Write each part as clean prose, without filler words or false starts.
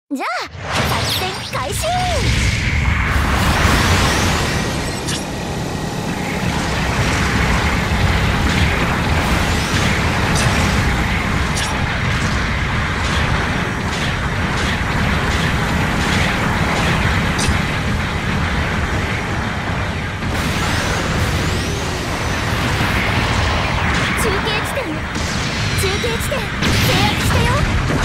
じゃあ作戦開始。中継地点制圧したよ。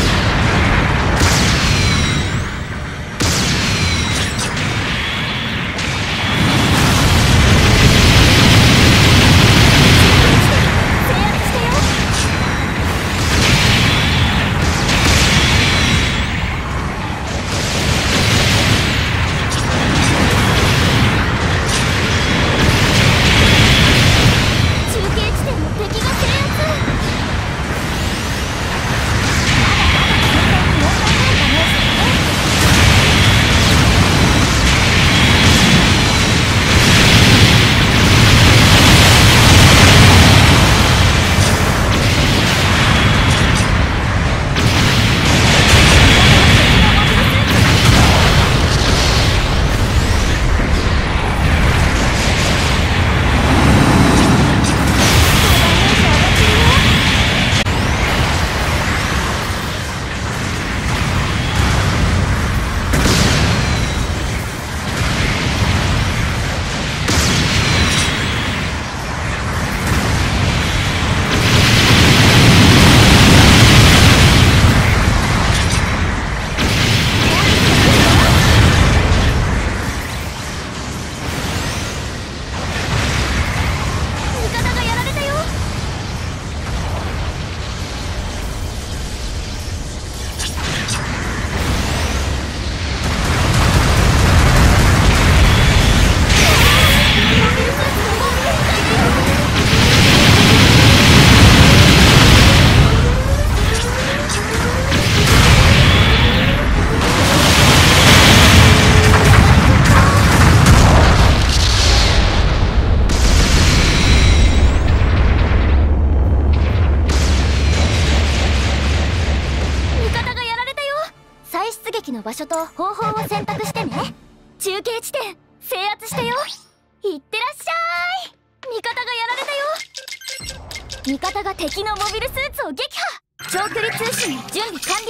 の場所と方法を選択してね。中継地点制圧したよ。いってらっしゃい。味方がやられたよ。味方が敵のモビルスーツを撃破。長距離通信準備完了。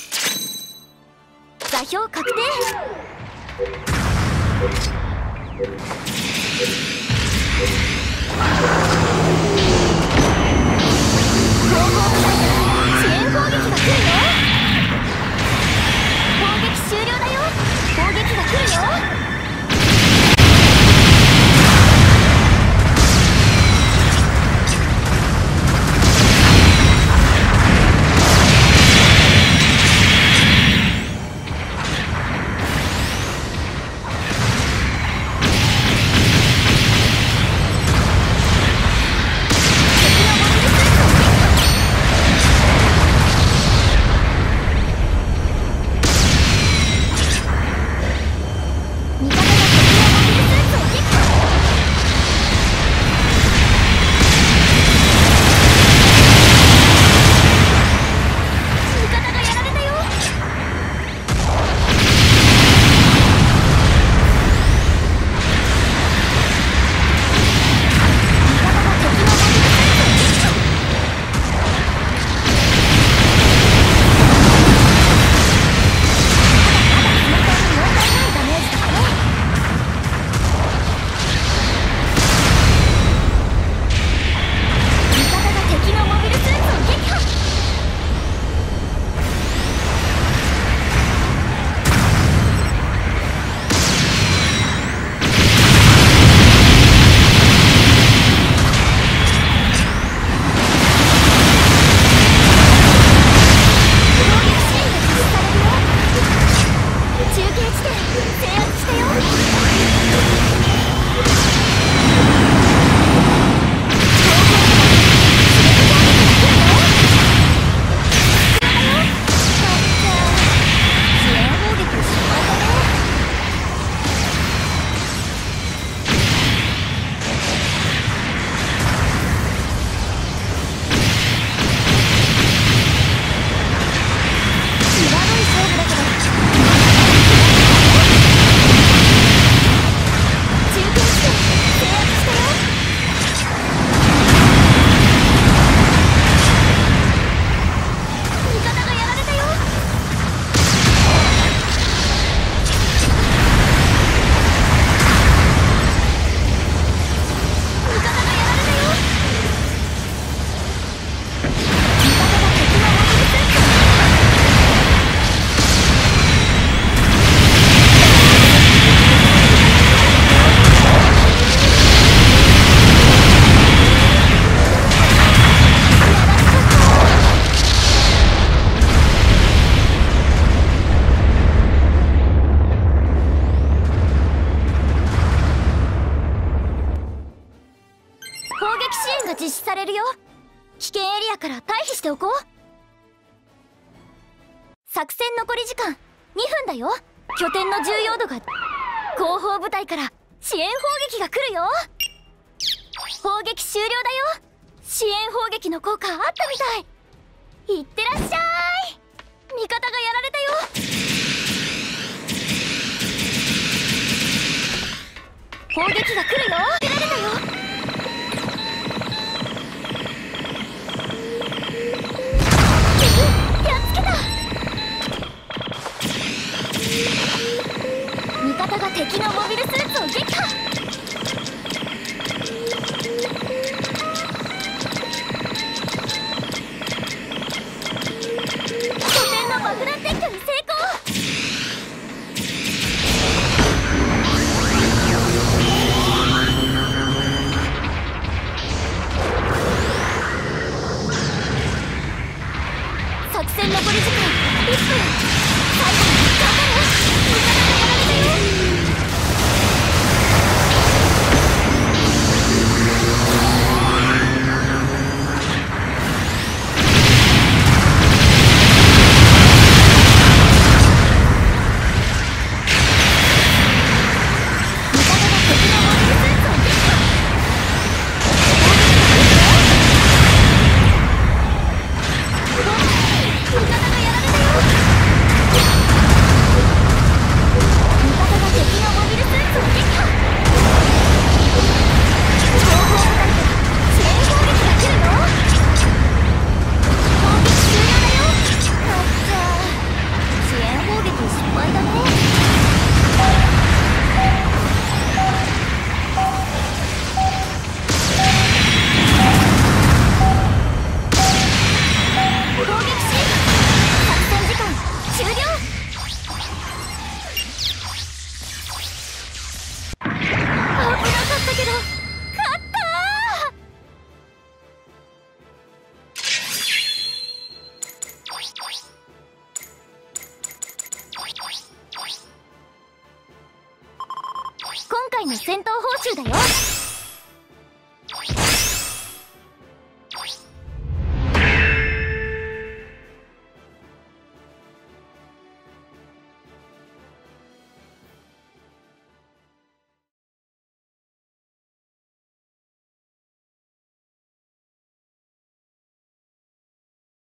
座標確定。後方部隊から支援攻撃が来るよ。攻撃終了だよ。攻撃が来るよ。 回避しておこう。作戦残り時間2分だよ。拠点の重要度が後方部隊から支援砲撃が来るよ。砲撃終了だよ。支援砲撃の効果あったみたい。いってらっしゃい。味方がやられたよ。砲撃が来るよ。出られたよ。やっつけた。味方が敵のモビルスーツを撃破。拠点の爆弾撤去に成功。作戦残り時間1分。最後まで頑張れ。味方がやられたよ。今回の戦闘報酬だよ。